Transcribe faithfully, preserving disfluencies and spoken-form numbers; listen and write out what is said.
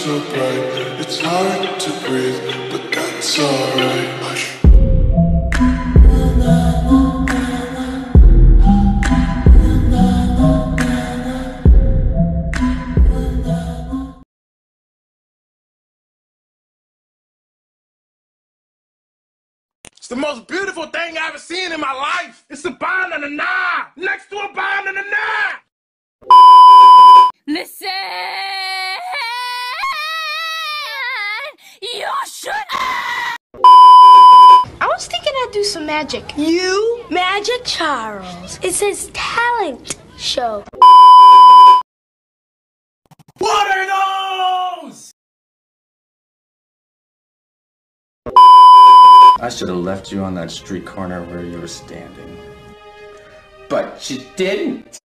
so bright. It's hard to breathe, but that's alright. Hush. It's the most beautiful thing I've ever seen in my life. It's a banana next to a banana. Listen, you should. I was thinking I'd do some magic. You? Magic Charles. It's his talent show. What are those? I should have left you on that street corner where you were standing. But you didn't.